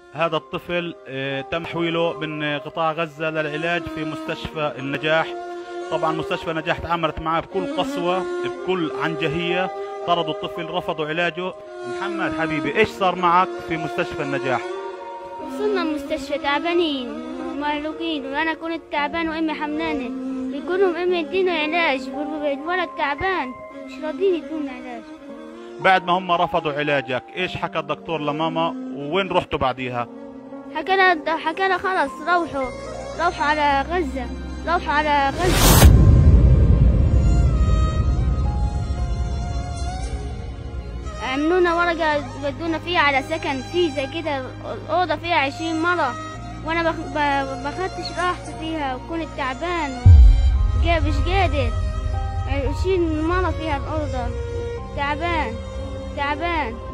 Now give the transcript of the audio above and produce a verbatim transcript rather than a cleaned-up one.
هذا الطفل آه، تم تحويله من قطاع غزة للعلاج في مستشفى النجاح. طبعا مستشفى النجاح تعاملت معه بكل قسوة بكل عنجهية، طردوا الطفل، رفضوا علاجه. محمد حبيبي، ايش صار معك في مستشفى النجاح؟ وصلنا المستشفى تعبانين ومعلوقين، وانا كنت تعبان وامي حملانه، بيقولوا امي ادينا علاج، الولد تعبان مش راضيين يدونا علاج. بعد ما هم رفضوا علاجك ايش حكى الدكتور لماما ووين رحتوا بعديها؟ حكى لها حكى لها خلص روحوا روحوا على غزة، روحوا على غزة. عملونا ورقة ودونا فيها على سكن فيزا كده، الأوضة فيها عشرين مرة، وأنا ما خدتش راحتي فيها وكنت تعبان مش قادر. عشرين مرة فيها الأوضة، تعبان تعبان.